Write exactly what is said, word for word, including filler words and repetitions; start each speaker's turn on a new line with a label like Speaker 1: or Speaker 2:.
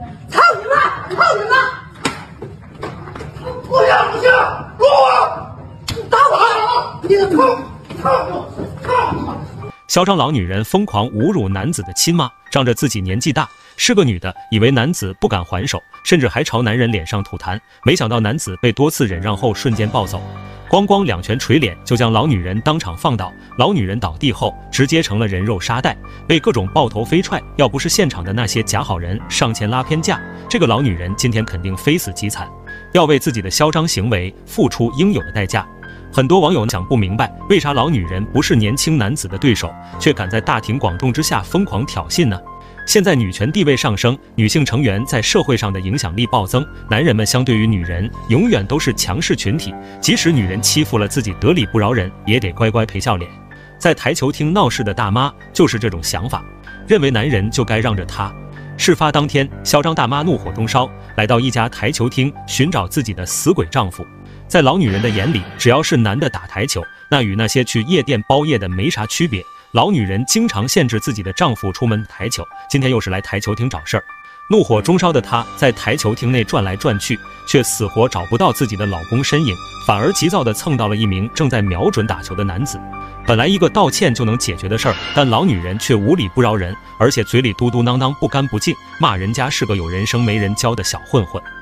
Speaker 1: 操你妈！操你妈！不行不行，给我打我！你操操我！操我！
Speaker 2: 嚣张老女人疯狂侮辱男子的亲妈，仗着自己年纪大，是个女的，以为男子不敢还手，甚至还朝男人脸上吐痰。没想到男子被多次忍让后瞬间暴走，咣咣两拳捶脸，就将老女人当场放倒。老女人倒地后，直接成了人肉沙袋，被各种抱头飞踹。要不是现场的那些假好人上前拉偏架，这个老女人今天肯定非死即惨，要为自己的嚣张行为付出应有的代价。很多网友想不明白，为啥老女人不是年轻男子的对手，却敢在大庭广众之下疯狂挑衅呢？现在女权地位上升，女性成员在社会上的影响力暴增，男人们相对于女人永远都是强势群体，即使女人欺负了自己得理不饶人，也得乖乖赔笑脸。在台球厅闹事的大妈就是这种想法，认为男人就该让着她。事发当天，嚣张大妈怒火中烧，来到一家台球厅寻找自己的死鬼丈夫。在老女人的眼里，只要是男的打台球，那与那些去夜店包夜的没啥区别。老女人经常限制自己的丈夫出门台球，今天又是来台球厅找事儿。怒火中烧的她在台球厅内转来转去，却死活找不到自己的老公身影，反而急躁地蹭到了一名正在瞄准打球的男子。本来一个道歉就能解决的事儿，但老女人却无理不饶人，而且嘴里嘟嘟囔囔不干不净，骂人家是个有人生没人教的小混混。